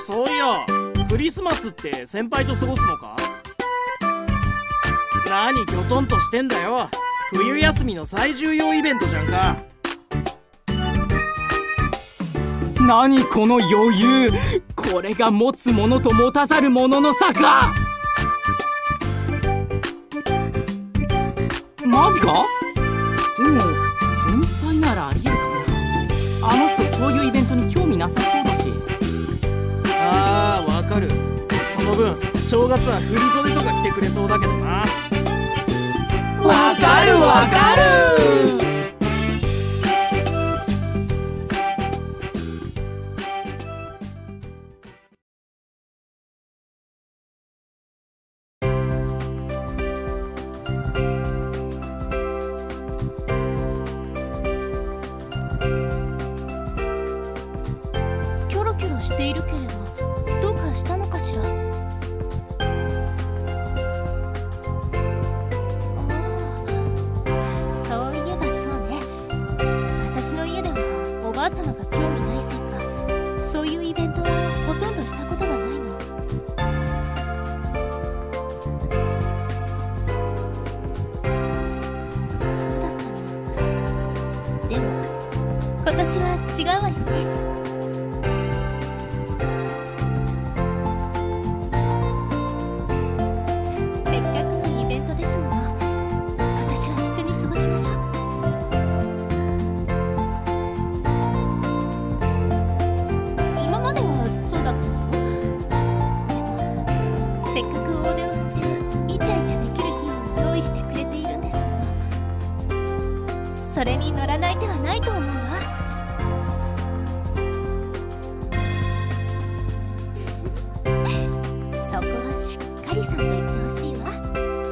そういや、クリスマスって先輩と過ごすのか？何ギョトンとしてんだよ。冬休みの最重要イベントじゃんか。 何この余裕。これが持つものと持たざるものの差か。マジか？でも先輩ならありえるかな。あの人そういうイベントに興味なさそうだし。 あー、わかる。その分正月は振り袖とか着てくれそうだけどな。 わかるわかる。 キョロキョロしているけれど、どうかしたのかしら。そういえばそうね。私の家ではおばあ様が興味ないせいか、そういうイベントはほとんどしたことがないの。そうだったの。でも今年は違うわよね。せっかく大手を振ってイチャイチャできる日を用意してくれているんですもの。それに乗らない手はないと思うわ。そこはしっかりさんと言ってほしいわ。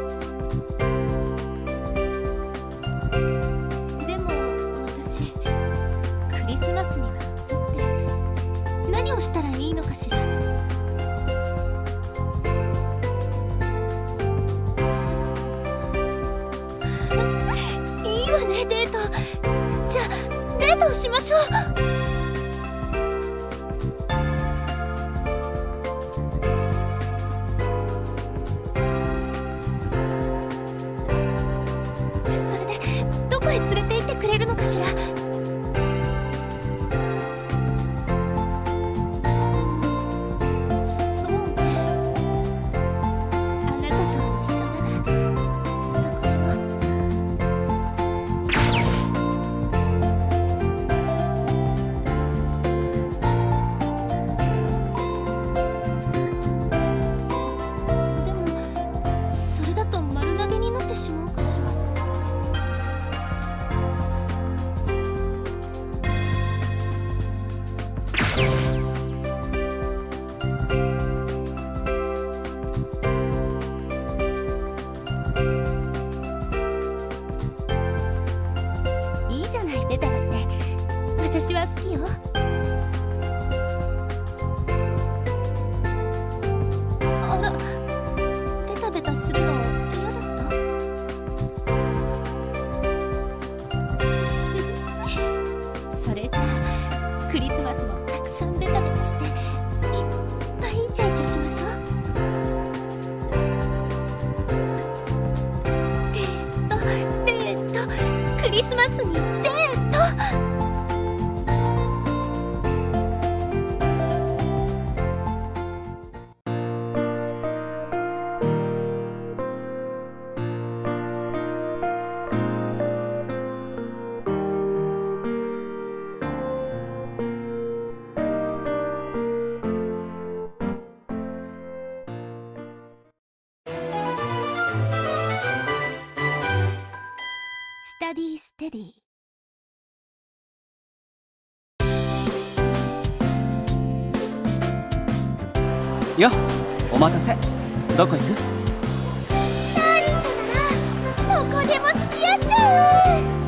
でも私クリスマスにはって何をしたらいいのかしら。デート。じゃあデートをしましょう。それでどこへ連れて行ってくれるのかしら。いいじゃない、ベタだって私は好きよ。あら、ベタベタするの嫌だったそれじゃあクリスマスもたくさんベタベタしていっぱいイチャイチャしましょう。デートクリスマスにデート。スタディステディ。 よっ、お待たせ。どこ行く？ ダーリンとならどこでも付き合っちゃう。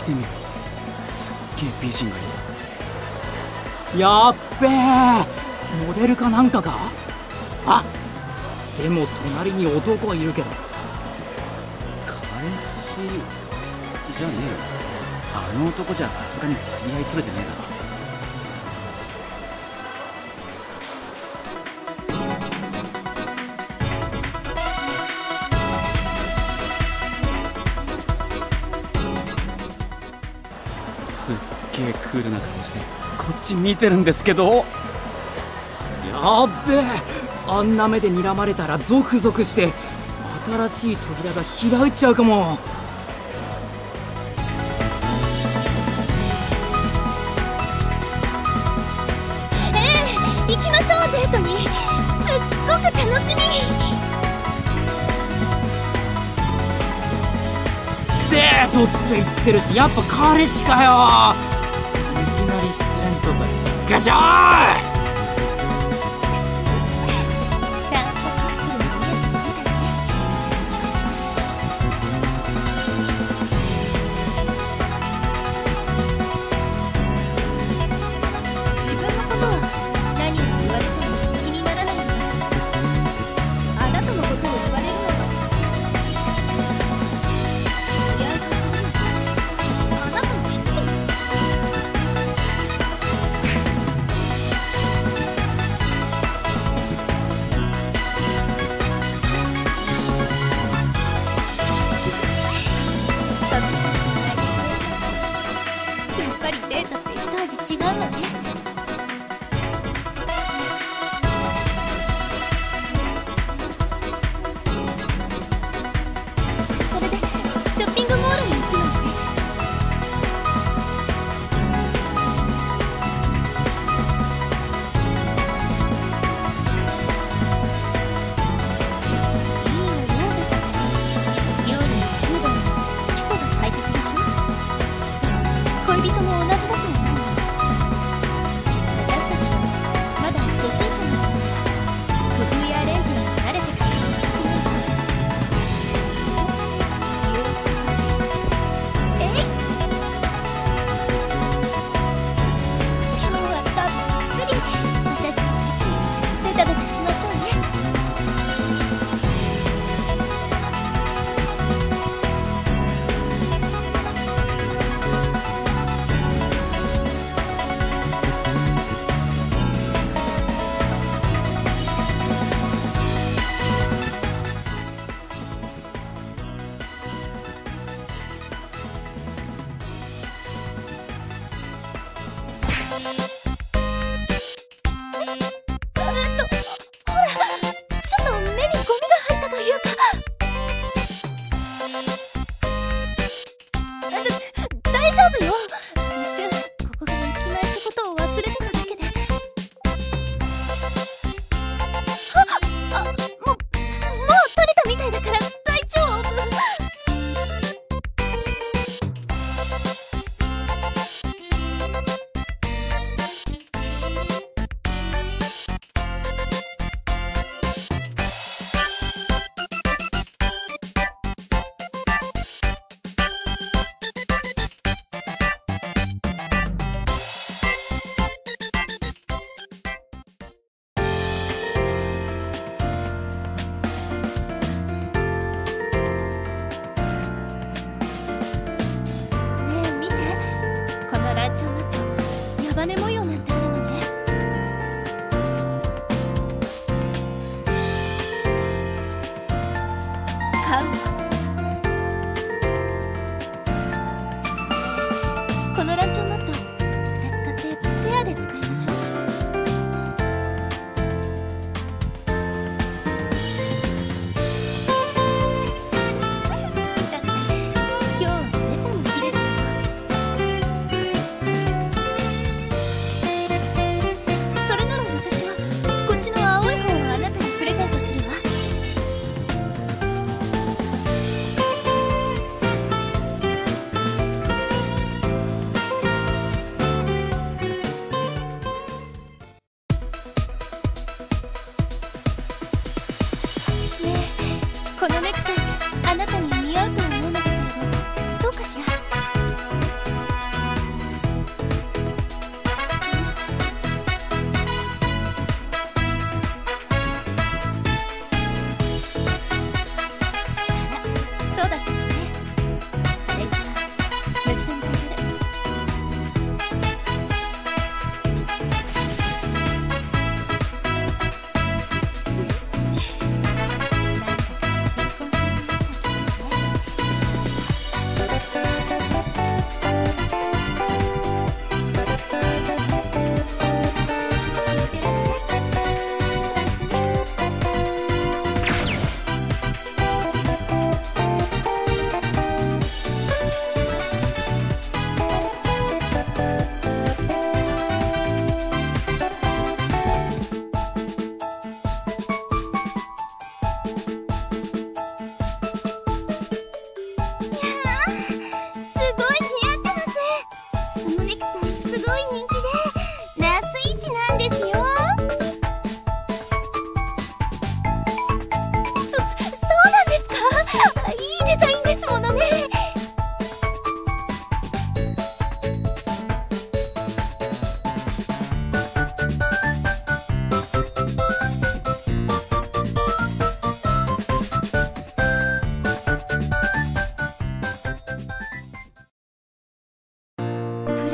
てみろ。すっげえ美人がいるぞ。 やっべえ、モデルかなんかか。あ、でも隣に男いるけど。 彼氏じゃねえよ。あの男じゃさすがに付き合い取れてねえだろ。すっげえクールな顔してこっち見てるんですけど。 やっべえ、あんな目で睨まれたらゾクゾクして新しい扉が開いちゃうかも。 行きましょう、デートに。すっごく楽しみ。 デートって言ってるし、やっぱ彼氏かよ。いきなり失恋とかしっかしょー。 ちゃんとカップルの目で見たね。よしよし。自分のことは何を言われても気にならないのね。あなたのことを言われるのはいや、あなたも失礼。やっぱりデートって一味違うわね。それでショッピングモールに行くのね。いいよ、料理の風土の基礎が大切でしょ。恋人も同じだと思う。私たちはまだ初心者なので、工夫やアレンジに慣れてからの作り目。えい、今日はたっぷり私たちベタベタしましょうね。ほら、ちょっと目にゴミが入ったというか。大丈夫よ。一瞬ここが駅前ってことを忘れてただけで。もう取れたみたいだから大丈夫。ねえ見て、このランチョンマット、矢羽模様なんてあるのね。買うわ。このランチョンマット2つ買ってペアで使いましょう。だって今日はベタの日ですよ。それなら私はこっちの青い方をあなたにプレゼントするわ。ねえ、このネクタイあなたに似合うと思うんだけれど、どうかしら。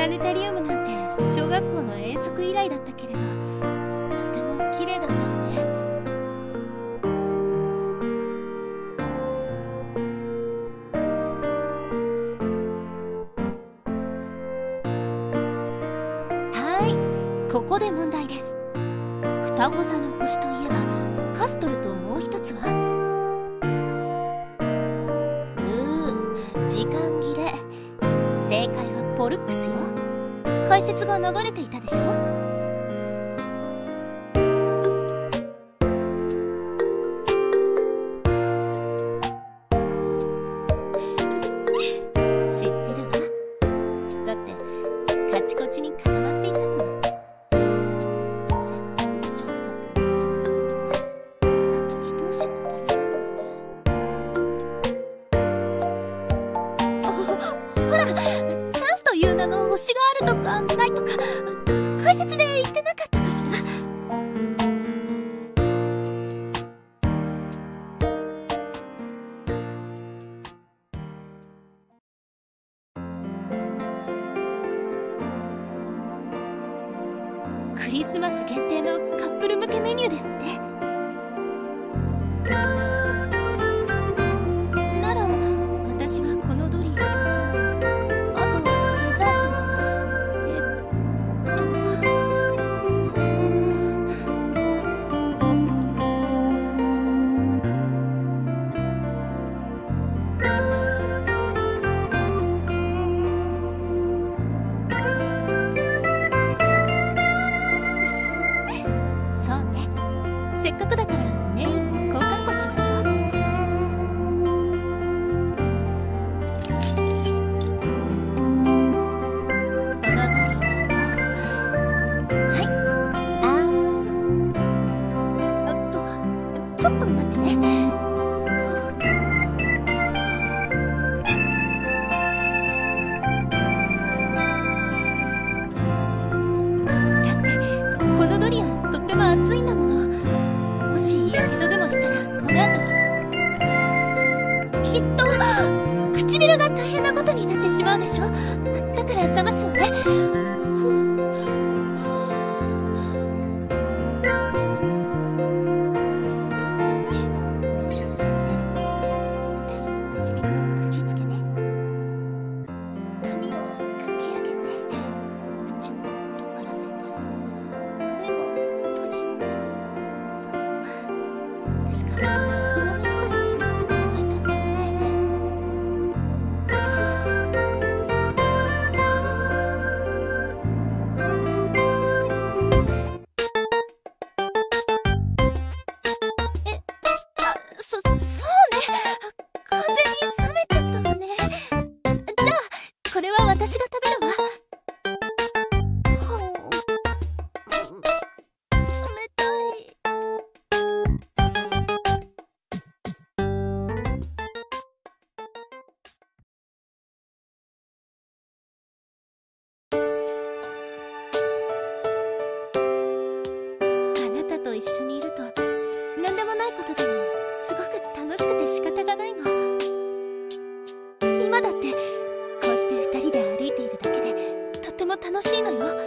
ラネタリウムなんて小学校の遠足以来だったけれど、とても綺麗だったわね。ここで問題です。双子座の星といえばカストルともう一つは時間切れ。正解はポルックスよ。解説が流れていたでしょ。知ってるわ。だってカチコチに固まっていたもの。星があるとかないとか解説で言ってなかったかしら。クリスマス限定のカップル向けメニューですって。なら私はこのドリーせっかくだからメイン交換個しましょう。このドリはい。ちょっと待ってね。だってこのドリアとっても熱いんだもの。やけどでもしたらこの後きっと唇が大変なことになってしまうでしょ。だから冷ますわね。私の唇に釘付けね。髪をかき上げて口も尖らせて目も閉じて。確か裏目使いの色々考えたんだよね。そうね。完全に冷めちゃったわね。じゃあこれは私が食べるわ。と一緒にいると何でもないことでもすごく楽しくて仕方がないの。今だってこうして2人で歩いているだけでとっても楽しいのよ。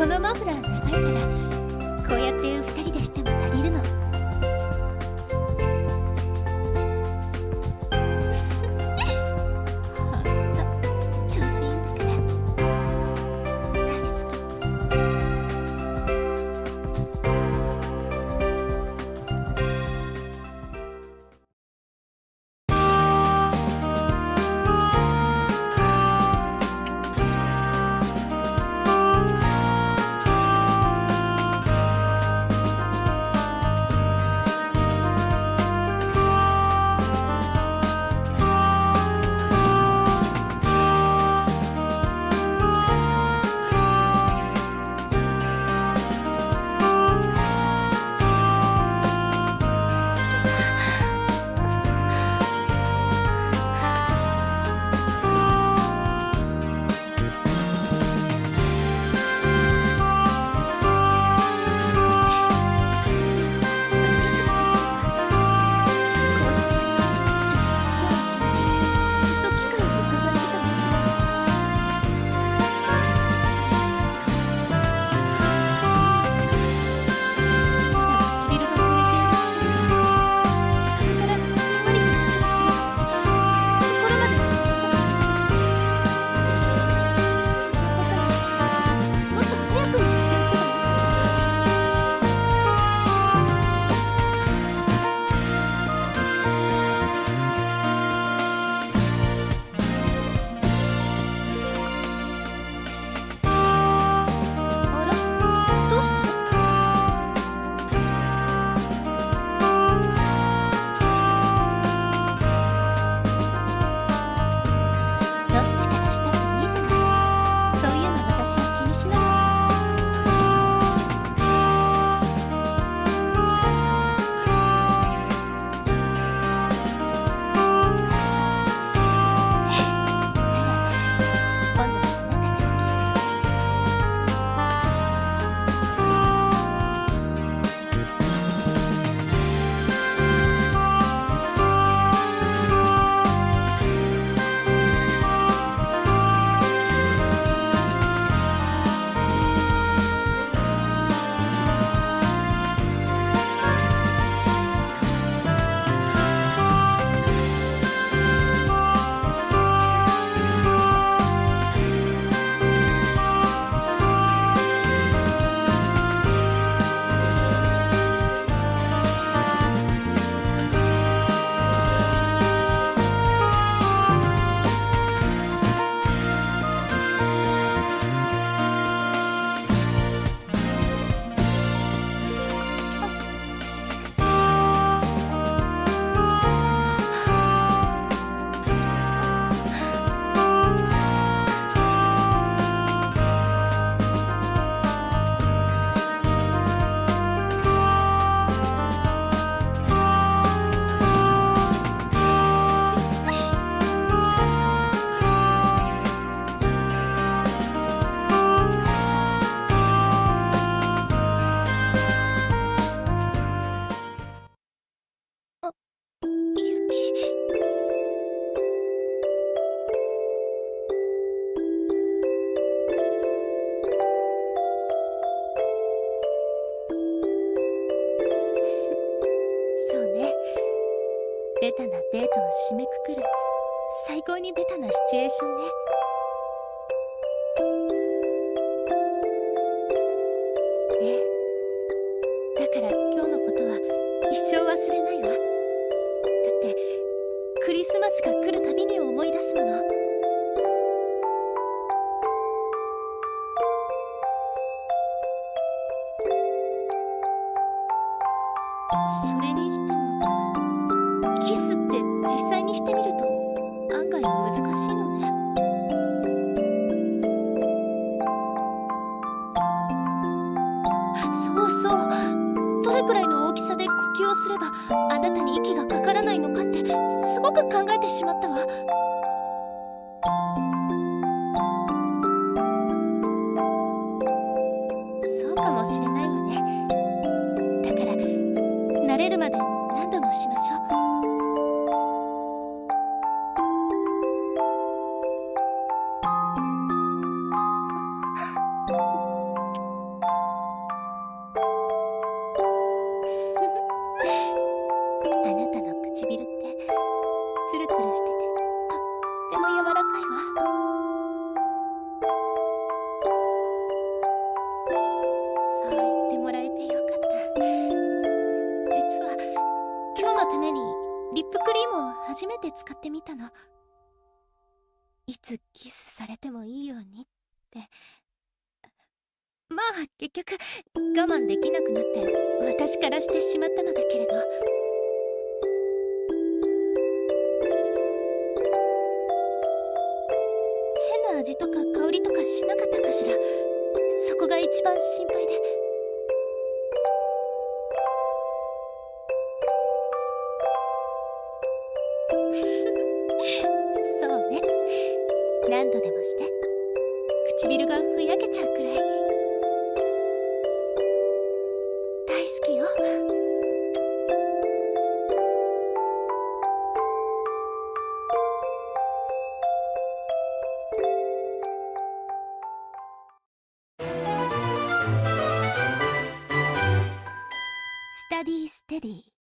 このマフラー長いからこうやって2人でしても足りるの。ほんと調子いいんだから大好き。ベタなデートを締めくくる最高にベタなシチュエーションね。ねえ、だから今日のことは一生忘れないわ。だってクリスマスが来るたびに思い出すもの。それにしてもキスって実際にしてみると案外難しいのね。そうそう、どれくらいの大きさで呼吸をすればあなたに息がかからないのかってすごく考えてしまったわ。そうかもしれないわね。だから慣れるまで何度もしましょう。 リップクリームを初めて使ってみたの。いつキスされてもいいようにって。まあ結局我慢できなくなって私からしてしまったのだけれど、変な味とか香りとかしなかったかしら。そこが一番心配で。そうね、何度でもして。唇がふやけちゃうくらい大好きよ。スタディーステディ。